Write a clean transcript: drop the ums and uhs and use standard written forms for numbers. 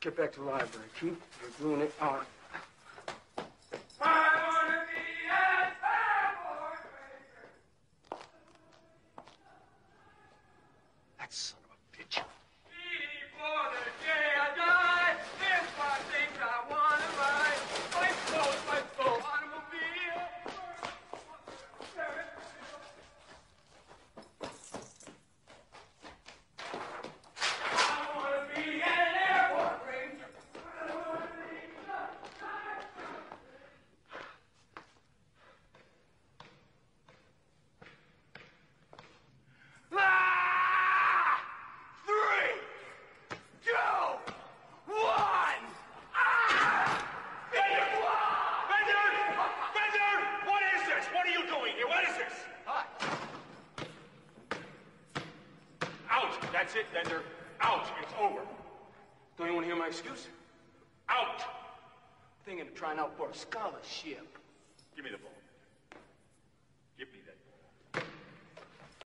get back to the library. Keith, you're doing it on. I wanna be a cowboy. That son of a bitch. Before the day I die, there's five things I wanna buy. My soul, automobile. I wanna be an airport ranger. I wanna be Ah! 3, 2, 1. Ah! Bender! What is this? What are you doing here? What is this? Hi. Out! That's it, Bender. Out! It's over. Don't you want to hear my excuse? Out! Thinking of trying out for a scholarship. Give me the ball.